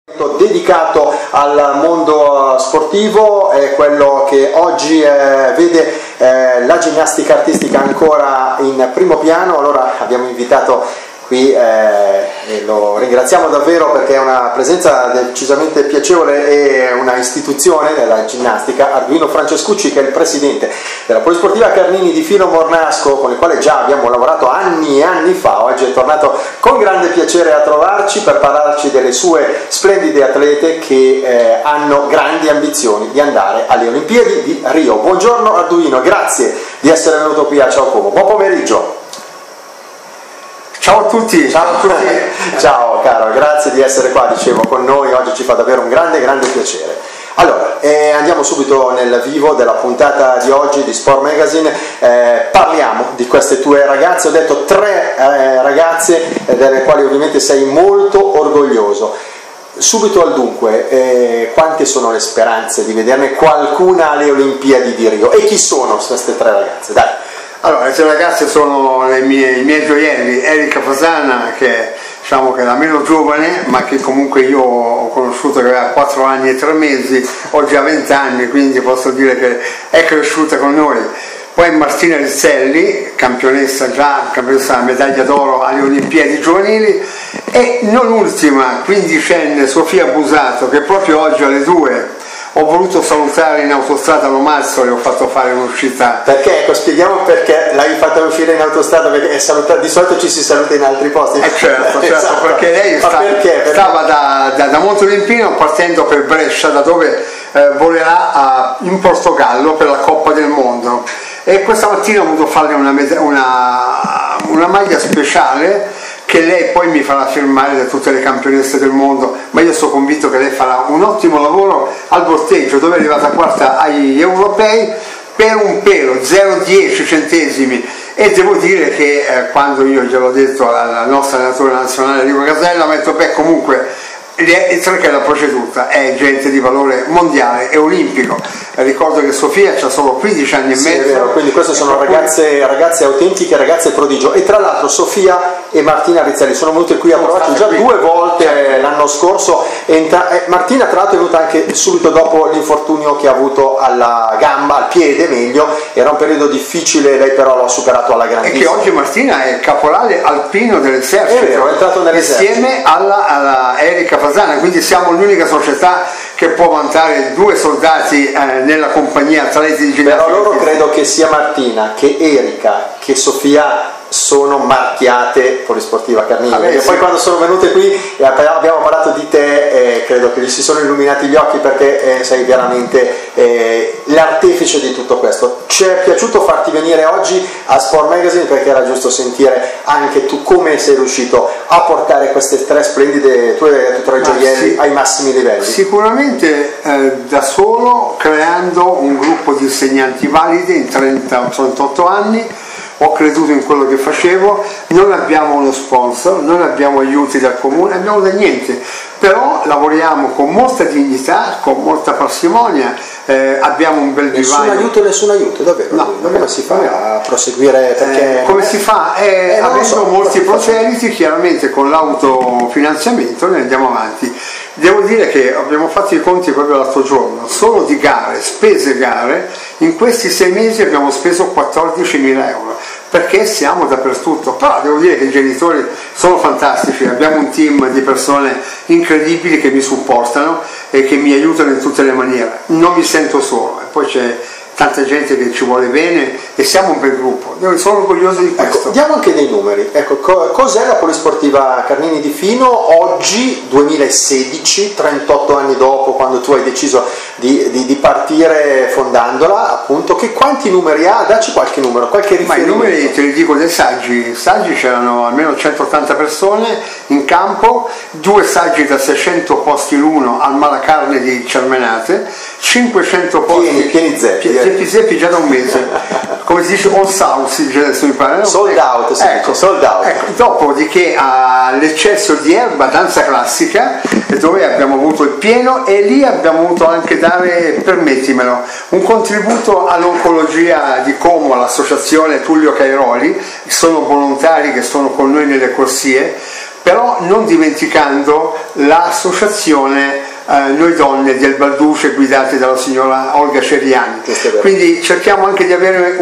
dedicato al mondo sportivo è quello che oggi vede la ginnastica artistica ancora in primo piano. Allora abbiamo invitato qui e lo ringraziamo davvero perché è una presenza decisamente piacevole e una istituzione della ginnastica, Arduino Francescucci, che è il presidente della Polisportiva Carnini di Fino Mornasco, con il quale già abbiamo lavorato anni e anni fa. Oggi è tornato con grande piacere a trovarci per parlarci delle sue splendide atlete che hanno grandi ambizioni di andare alle Olimpiadi di Rio. Buongiorno Arduino, grazie di essere venuto qui a Ciao Como. Buon pomeriggio. Ciao a tutti, ciao a tutti. Ciao caro, grazie di essere qua, dicevo, con noi. Oggi ci fa davvero un grande piacere. Allora, andiamo subito nel vivo della puntata di oggi di Sport Magazine. Parliamo di queste tue ragazze. Ho detto 3 ragazze delle quali ovviamente sei molto orgoglioso. Subito al dunque, quante sono le speranze di vederne qualcuna alle Olimpiadi di Rio? E chi sono queste 3 ragazze? Dai. Allora, le 3 ragazze sono i miei gioielli. Erika Fasana, che diciamo che è la meno giovane, ma che comunque io ho conosciuto che aveva 4 anni e 3 mesi, oggi ha 20 anni, quindi posso dire che è cresciuta con noi. Poi Martina Rizzelli, campionessa medaglia d'oro alle Olimpiadi giovanili, e non ultima, 15enne Sofia Busato, che proprio oggi alle 2 ho voluto salutare in autostrada a Lomarzo, le ho fatto fare un'uscita. Perché? Ecco, spieghiamo perché l'hai fatta uscire in autostrada, perché di solito ci si saluta in altri posti. Certo, esatto, perché lei stava da Montolimpino partendo per Brescia, da dove volerà in Portogallo per la Coppa del Mondo. E questa mattina ho voluto farle una maglia speciale che lei poi mi farà firmare da tutte le campionesse del mondo, ma io sono convinto che lei farà un ottimo lavoro al volteggio, dove è arrivata quarta agli europei per un pelo, 0,10 centesimi, e devo dire che quando io gliel'ho detto alla nostra allenatore nazionale Enrico Casella, mi ha detto beh, comunque perché la proceduta è gente di valore mondiale e olimpico. Ricordo che Sofia ha solo 15 anni e mezzo. È vero, quindi queste sono ragazze autentiche, ragazze prodigio. E tra l'altro Sofia e Martina Rizzelli sono venute qui a provarci già 2 volte l'anno scorso. Martina tra l'altro è venuta anche subito dopo l'infortunio che ha avuto alla gamba, al piede meglio. Era un periodo difficile, lei però l'ha superato alla grandissima. E che oggi Martina è caporale alpino dell'esercito. È vero, è entrato nell'esercito. Insieme alla Erika Fasana, quindi siamo l'unica società che può vantare 2 soldati nella compagnia atleti di ginnastica. Però loro credo che sia Martina, che Erika, che Sofia sono marchiate Polisportiva Carnini, e poi quando sono venute qui e abbiamo parlato di te, credo che gli si sono illuminati gli occhi, perché sei veramente l'artefice di tutto questo. Ci è piaciuto farti venire oggi a Sport Magazine perché era giusto sentire anche tu come sei riuscito a portare queste 3 splendide tue 3 gioielli ai massimi livelli. Sicuramente da solo, creando un gruppo di insegnanti validi in 38 anni. Ho creduto in quello che facevo, non abbiamo uno sponsor, non abbiamo aiuti dal comune, abbiamo da niente, però lavoriamo con molta dignità, con molta parsimonia, abbiamo un bel vivaio. Nessun aiuto, davvero? No, come si fa a proseguire? Perché come si fa? Avendo molti proseliti, chiaramente con l'autofinanziamento ne andiamo avanti. Devo dire che abbiamo fatto i conti proprio l'altro giorno, solo di gare, spese gare, in questi 6 mesi abbiamo speso 14.000 euro, perché siamo dappertutto. Però devo dire che i genitori sono fantastici, abbiamo un team di persone incredibili che mi supportano e che mi aiutano in tutte le maniere, non mi sento solo, e poi c'è tanta gente che ci vuole bene e siamo un bel gruppo. Io sono orgoglioso di questo. Ecco, diamo anche dei numeri. Ecco, cos'è la Polisportiva Carnini di Fino oggi, 2016, 38 anni dopo, quando tu hai deciso di partire fondandola, appunto, quanti numeri ha? Dacci qualche numero, qualche riferimento. Ma i numeri te li dico dei saggi. Saggi c'erano almeno 180 persone in campo, 2 saggi da 600 posti l'uno al Malacarne di Cermenate, 500 posti pieni zeppi già da un mese, come si dice all out, si dice adesso mi pare, no? Sold out, si dice, sold out. Ecco, dopodiché all'eccesso di Erba, danza classica, dove abbiamo avuto il pieno, e lì abbiamo voluto anche dare, permettimelo, un contributo all'oncologia di Como, all'associazione Tullio Cairoli, sono volontari che sono con noi nelle corsie, però non dimenticando l'associazione Noi Donne del Balduce, guidate dalla signora Olga Ceriani. Quindi cerchiamo anche di avere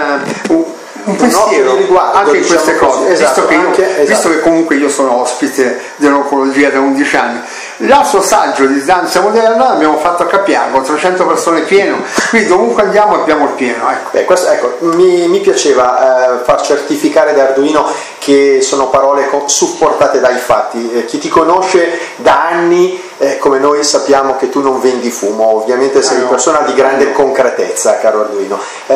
un pensiero riguardo, anche in queste cose, esatto, visto che comunque io sono ospite dell'oncologia da 11 anni. L'altro saggio di danza moderna l'abbiamo fatto a Capiago, 300 persone pieno, qui dovunque andiamo abbiamo il pieno. Ecco, mi piaceva far certificare da Arduino che sono parole supportate dai fatti. Chi ti conosce da anni come noi sappiamo che tu non vendi fumo, ovviamente sei una persona di grande concretezza, caro Arduino.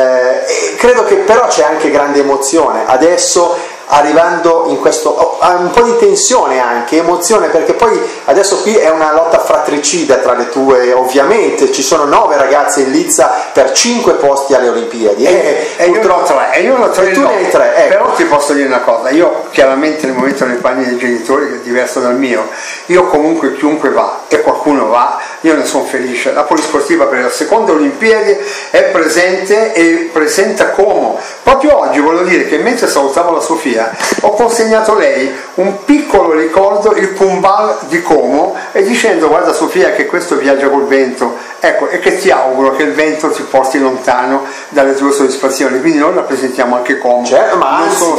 Credo che però c'è anche grande emozione adesso, arrivando in questo un po' di tensione, anche emozione, perché poi adesso qui è una lotta fratricida tra le tue, ovviamente ci sono 9 ragazze in lizza per 5 posti alle Olimpiadi e io ne ho 3 e tu ne hai 3, ecco. Però ti posso dire una cosa, io chiaramente nel momento nei panni dei genitori, che è diverso dal mio, io comunque chiunque va e qualcuno va, io ne sono felice. La Polisportiva per le seconde Olimpiadi è presente e presenta Como. Proprio oggi voglio dire che mentre salutavo la Sofia ho consegnato a lei un piccolo ricordo, il Pumbal di Como, e dicendo: guarda Sofia che questo viaggia col vento, ecco, e che ti auguro che il vento ti porti lontano dalle tue soddisfazioni. Quindi noi rappresentiamo anche Como, certo, ma non solo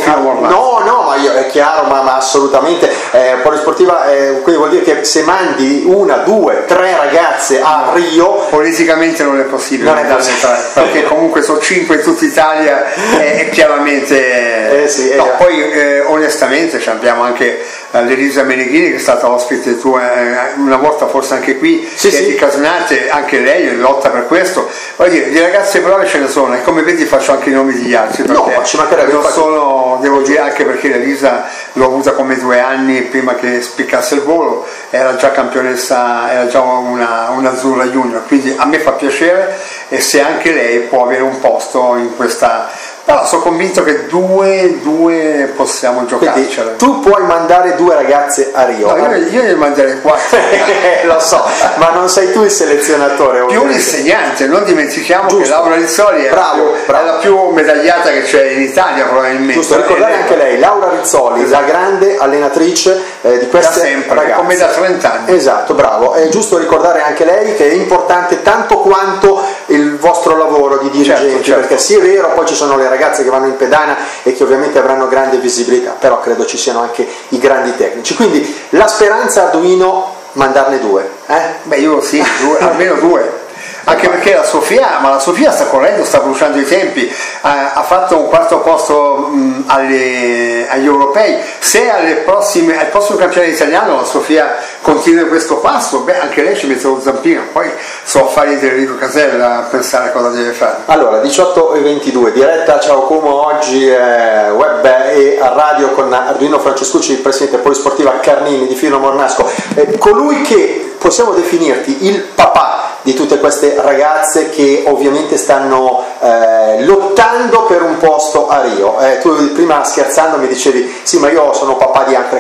no, è chiaro, ma assolutamente Polisportiva, quindi vuol dire che se mandi 1, 2, 3 ragazze a Rio, politicamente non è possibile, perché comunque sono 5 in tutta Italia e chiaramente poi onestamente abbiamo anche l'Elisa Meneghini, che è stata ospite tua una volta forse anche qui, che è di Casnate, anche lei lotta per questo. Voglio dire, di ragazze brave ce ne sono, e come vedi faccio anche i nomi degli altri, perché ci mancherebbe, non solo, devo dire, anche perché l'Elisa l'ho avuta come 2 anni prima che spiccasse il volo, era già campionessa, era già una azzurra junior, quindi a me fa piacere, e se anche lei può avere un posto in questa. Però sono convinto che due possiamo giocarcela. Tu puoi mandare 2 ragazze a Rio. No, io ne manderei 4. Lo so, ma non sei tu il selezionatore. Più l'insegnante, non dimentichiamo che Laura Rizzoli è la più medagliata che c'è in Italia probabilmente. Giusto, ricordare anche lei, Laura Rizzoli, esatto, la grande allenatrice di queste ragazze. Come da 30 anni. Esatto, bravo. È giusto ricordare anche lei che è importante tanto quanto il vostro lavoro di dirigenti, certo. Perché sì è vero, poi ci sono le ragazze che vanno in pedana e che ovviamente avranno grande visibilità, però credo ci siano anche i grandi tecnici, quindi la speranza Arduino mandarne 2, Beh, io sì, almeno 2. Anche perché la Sofia sta correndo, sta bruciando i tempi, ha fatto un 4º posto agli europei. Se al prossimo campionato italiano la Sofia continua questo passo, beh, anche lei ci mette lo zampino. Poi so affari di Enrico Casella a pensare cosa deve fare. Allora, 18:22, diretta Ciao Como oggi web e a radio con Arduino Francescucci, il presidente Polisportiva Carnini di Filo Mornasco, colui che possiamo definirti il papà di tutte queste ragazze che ovviamente stanno lottando per un posto a Rio. Tu prima scherzando mi dicevi sì, ma io sono papà di altre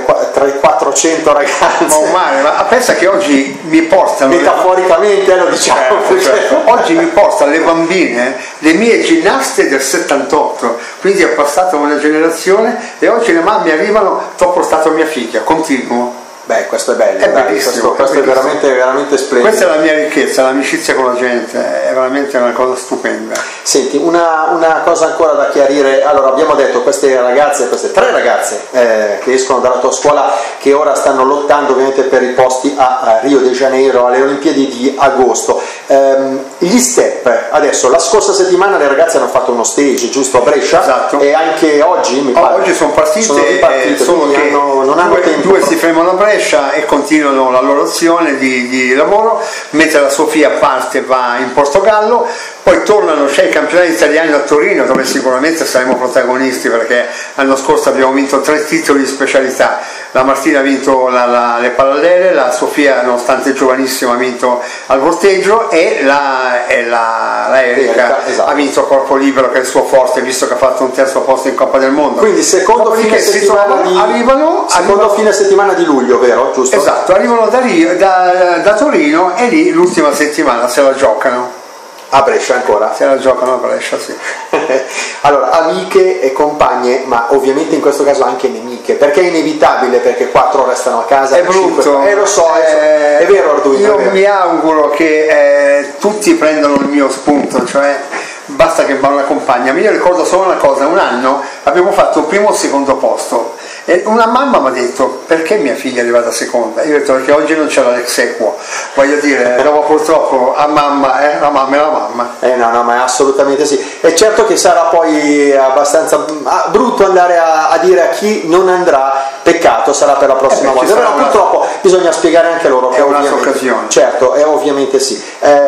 400 ragazze. Ma pensa che oggi mi portano, metaforicamente lo diciamo, certo. Oggi mi portano le bambine, le mie ginnaste del 78, quindi è passata una generazione, e oggi le mamme arrivano: ti ho portato mia figlia, continuo. Beh, questo è bello, è bellissimo, questo è veramente splendido. Questa è la mia ricchezza, l'amicizia con la gente, è veramente una cosa stupenda. Senti, una cosa ancora da chiarire. Allora, abbiamo detto queste 3 ragazze che escono dalla tua scuola, che ora stanno lottando ovviamente per i posti a Rio de Janeiro alle Olimpiadi di agosto. Gli step, adesso la scorsa settimana le ragazze hanno fatto uno stage, giusto, a Brescia? Esatto. E anche oggi mi pare. Oggi sono partite, solo che non hanno tempo. 2 si fermano a Brescia e continuano la loro azione di lavoro, mentre la Sofia parte, va in Portogallo, poi tornano, c'è il campionato italiano a Torino, dove sicuramente saremo protagonisti, perché l'anno scorso abbiamo vinto 3 titoli di specialità. La Martina ha vinto le parallele, la Sofia, nonostante giovanissima, ha vinto al volteggio, e la Erika, esatto, ha vinto a corpo libero, che è il suo forte, visto che ha fatto un 3º posto in Coppa del Mondo. Quindi secondo fine settimana di luglio, vero? Giusto? Esatto, arrivano da Torino, e lì l'ultima settimana se la giocano. A Brescia ancora? Se la giocano a Brescia, sì. Allora, amiche e compagne, ma ovviamente in questo caso anche nemiche, perché è inevitabile, perché 4 restano a casa. È brutto. Lo so, è vero Arduino. Io mi auguro che tutti prendano il mio spunto, cioè basta che va una compagna. Io ricordo solo una cosa, un anno abbiamo fatto il primo o il secondo posto e una mamma mi ha detto: perché mia figlia è arrivata seconda? Io ho detto: perché oggi non c'era l'exequo, voglio dire, dopo purtroppo a mamma, la mamma è la mamma. No, ma assolutamente sì. E certo che sarà poi abbastanza brutto andare a dire a chi non andrà, peccato, sarà per la prossima volta. Però purtroppo bisogna spiegare anche loro che è un'altra occasione. Certo, ovviamente sì.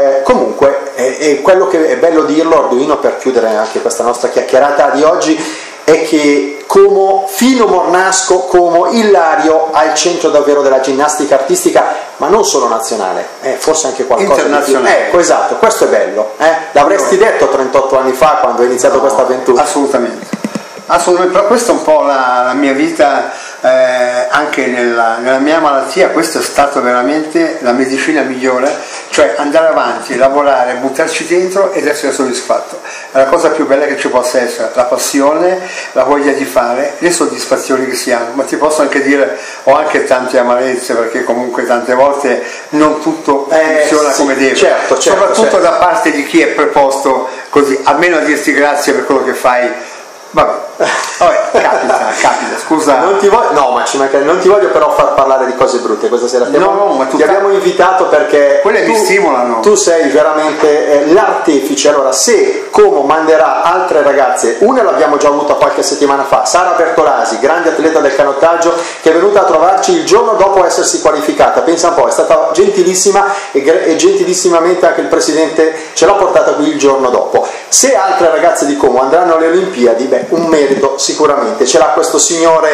Comunque, quello che è bello dirlo, Arduino, per chiudere anche questa nostra chiacchierata di oggi, è che Como, Fino Mornasco, Como, Ilario al centro davvero della ginnastica artistica, ma non solo nazionale, forse anche qualcosa internazionale. Di più. Ecco, esatto, questo è bello. L'avresti detto 38 anni fa quando hai iniziato questa avventura? Assolutamente. Però questa è un po' la mia vita, anche nella mia malattia. Questa è stata veramente la medicina migliore, cioè andare avanti, lavorare, buttarci dentro ed essere soddisfatto. È la cosa più bella che ci possa essere, la passione, la voglia di fare, le soddisfazioni che si hanno. Ma ti posso anche dire, ho anche tante amarezze, perché comunque tante volte non tutto funziona come deve, soprattutto da parte di chi è preposto così, almeno a dirti grazie per quello che fai. Vabbè, capita, scusa. Non ti voglio però far parlare di cose brutte questa sera. Ma ti abbiamo invitato perché quelle mi stimolano. Tu sei veramente l'artefice. Allora, se Como manderà altre ragazze, una l'abbiamo già avuta qualche settimana fa, Sara Bertolasi, grande atleta del canottaggio, che è venuta a trovarci il giorno dopo essersi qualificata. Pensa un po', è stata gentilissima e gentilissimamente anche il presidente ce l'ha portata qui il giorno dopo. Se altre ragazze di Como andranno alle Olimpiadi, un merito sicuramente ce l'ha questo signore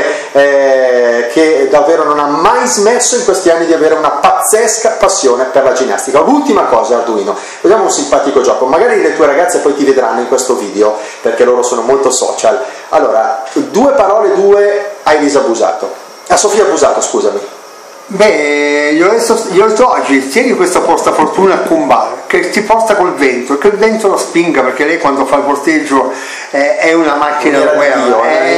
che davvero non ha mai smesso in questi anni di avere una pazzesca passione per la ginnastica. L'ultima cosa, Arduino, vediamo un simpatico gioco, magari le tue ragazze poi ti vedranno in questo video perché loro sono molto social. Allora, 2 parole, 2 a Elisa Busato, a Sofia Busato, scusami. Beh, io ho detto oggi, tieni questa portafortuna a Kumbal, che ti porta col vento, che il vento lo spinga, perché lei quando fa il porteggio è una macchina da guerra,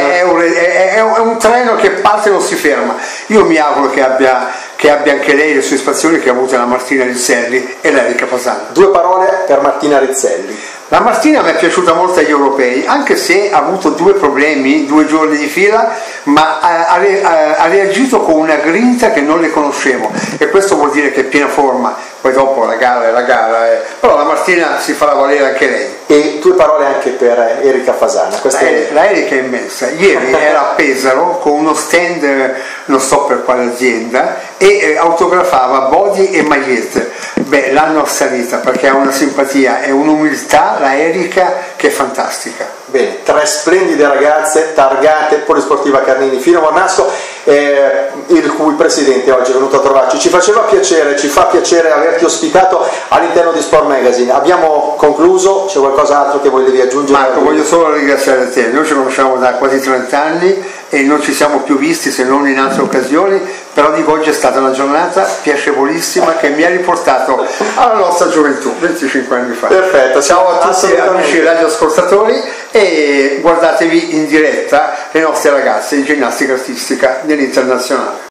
è un treno che parte e non si ferma. Io mi auguro che abbia anche lei le soddisfazioni che ha avuto la Martina Rizzelli e l'Erica Fasana. 2 parole per Martina Rizzelli. La Martina mi è piaciuta molto agli europei, anche se ha avuto 2 problemi, 2 giorni di fila, ma ha reagito con una grinta che non le conoscevo, e questo vuol dire che è piena forma. Poi dopo la gara è la gara, però la Martina si farà valere anche lei. E 2 parole anche per Erica Fasana. La Erica è immensa, ieri era a Pesaro con uno stand, non so per quale azienda, e autografava body e magliette. Beh, l'hanno assalita perché ha una simpatia e un'umiltà, la Erica, che è fantastica. Bene, 3 splendide ragazze targate Polisportiva Carnini Fino Mornasco, il cui presidente oggi è venuto a trovarci. Ci fa piacere averti ospitato all'interno di Sport Magazine. Abbiamo concluso, c'è qualcos'altro che volevi aggiungere? Marco, voglio solo ringraziare te, noi ci conosciamo da quasi 30 anni e non ci siamo più visti se non in altre occasioni, però dico, oggi è stata una giornata piacevolissima che mi ha riportato alla nostra gioventù, 25 anni fa. Perfetto. Ciao a tutti amici radioascoltatori, e guardatevi in diretta le nostre ragazze di ginnastica artistica nell'internazionale.